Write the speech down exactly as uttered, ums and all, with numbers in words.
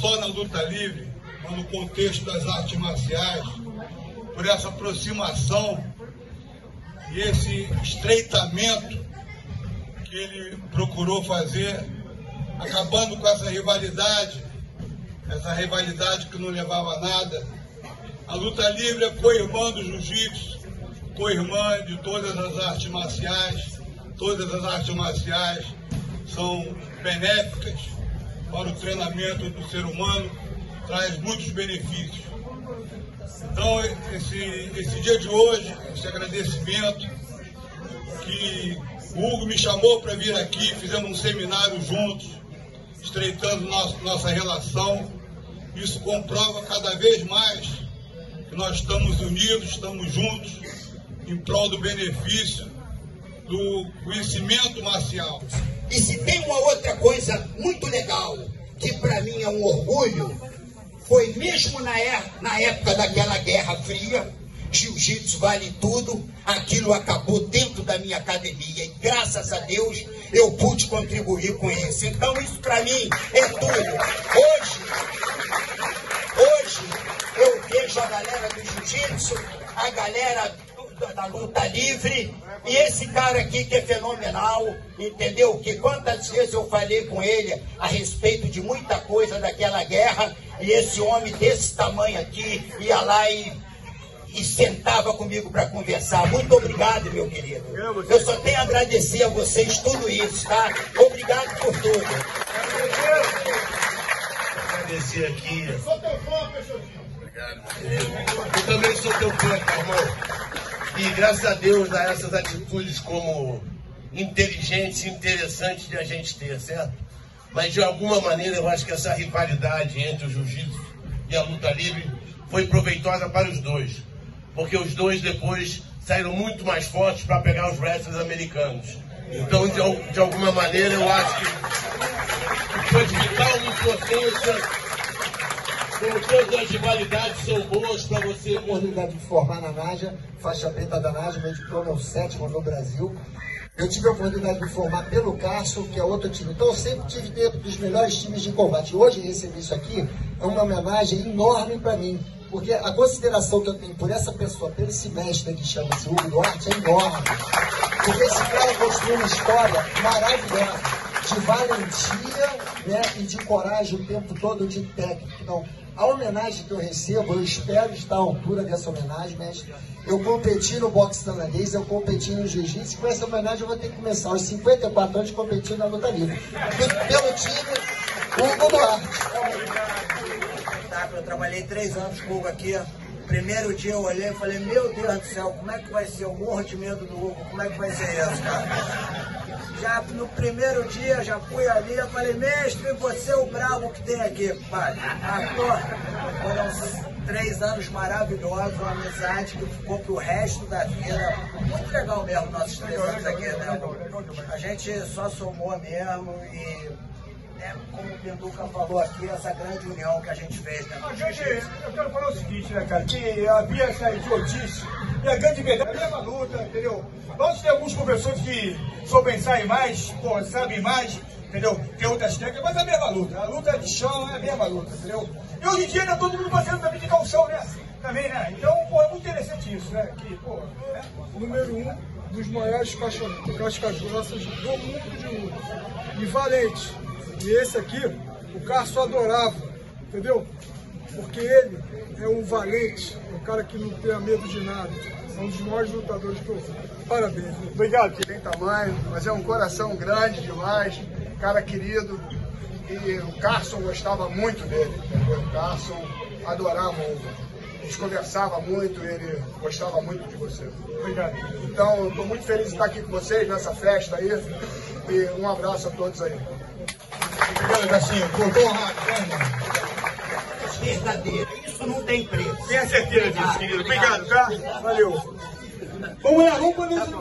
só na luta livre, mas no contexto das artes marciais, por essa aproximação e esse estreitamento que ele procurou fazer, acabando com essa rivalidade, essa rivalidade que não levava a nada. A luta livre é co-irmã do jiu-jitsu, co-irmã de todas as artes marciais. Todas as artes marciais são benéficas para o treinamento do ser humano, traz muitos benefícios. Então, esse, esse dia de hoje, esse agradecimento, que o Hugo me chamou para vir aqui, fizemos um seminário juntos, estreitando nosso, nossa relação. Isso comprova cada vez mais que nós estamos unidos, estamos juntos, em prol do benefício do conhecimento marcial. E se tem uma outra coisa muito legal, que para mim é um orgulho, foi mesmo na, é, na época daquela Guerra Fria, jiu-jitsu vale tudo, aquilo acabou dentro da minha academia e graças a Deus eu pude contribuir com isso. Então isso para mim é tudo. Hoje, hoje eu vejo a galera do jiu-jitsu, a galera da luta livre, e esse cara aqui que é fenomenal, entendeu? Que quantas vezes eu falei com ele a respeito de muita coisa daquela guerra, e esse homem desse tamanho aqui ia lá e, e sentava comigo para conversar. Muito obrigado, meu querido. Eu só tenho a agradecer a vocês tudo isso, tá? Obrigado por tudo. Agradecer aqui. Eu sou teu fã, Peixotinho. Obrigado. Eu também sou teu fã, irmão. E graças a Deus dá essas atitudes como inteligentes e interessantes de a gente ter, certo? Mas de alguma maneira eu acho que essa rivalidade entre o jiu-jitsu e a luta livre foi proveitosa para os dois. Porque os dois depois saíram muito mais fortes para pegar os wrestlers americanos. Então, de, de alguma maneira, eu acho que foi de vital importância. Como todas as rivalidades são boas para você. A oportunidade de formar na Naja, faixa preta da Naja, meu diploma é o sétimo no Brasil. Eu tive a oportunidade de me formar pelo Carson, que é outro time. Então eu sempre tive dentro dos melhores times de combate. Hoje receber isso aqui é uma homenagem enorme para mim, porque a consideração que eu tenho por essa pessoa, por esse mestre que chama-se Hugo Duarte, é enorme. Porque esse cara construiu uma história maravilhosa, de valentia, né, e de coragem o tempo todo, de técnica. Então, a homenagem que eu recebo, eu espero estar à altura dessa homenagem, mestre. Eu competi no boxe tailandês, eu competi no jiu-jitsu, e com essa homenagem eu vou ter que começar aos cinquenta e quatro anos competindo na luta livre. Pelo time, Hugo Duarte. Eu trabalhei três anos com o Hugo aqui. Primeiro dia eu olhei e falei, meu Deus do céu, como é que vai ser? Eu morro de medo do Hugo, como é que vai ser isso, cara? Já no primeiro dia, já fui ali e falei, mestre, você é o bravo que tem aqui, pai. Foram três anos maravilhosos, uma amizade que ficou pro resto da vida. Muito legal mesmo nossos três anos aqui, né? A gente só somou mesmo e... É, como o Pinduca falou aqui, essa grande união que a gente fez, né? A gente, eu quero falar o seguinte, né, cara, que havia essa idiotice, e a grande verdade é a mesma luta, entendeu? Nós temos alguns professores que soubem sair mais, pô, sabem mais, entendeu? Tem outras técnicas, mas é a mesma luta. A luta de chão é a mesma luta, entendeu? E hoje em dia, né, todo mundo fazendo também de calção, né? Também, né? Então, pô, é muito interessante isso, né? Que, pô, né? Número um dos maiores cascas grossas do mundo de luta. E valente. E esse aqui, o Carson adorava, entendeu? Porque ele é um valente, um cara que não tem medo de nada. É um dos maiores lutadores que eu vi. Parabéns. Obrigado, que tem tamanho, mas é um coração grande demais, cara querido. E o Carson gostava muito dele, entendeu? O Carson adorava o Hugo. A gente conversava muito, ele gostava muito de você. Obrigado. Então, eu estou muito feliz de estar aqui com vocês nessa festa aí. E um abraço a todos aí. Obrigado, Garcinho. Cortou rápido. Verdadeiro. Isso não tem preço. Tenha certeza disso, querido. Obrigado, tá? Valeu. Vamos lá, vamos poder...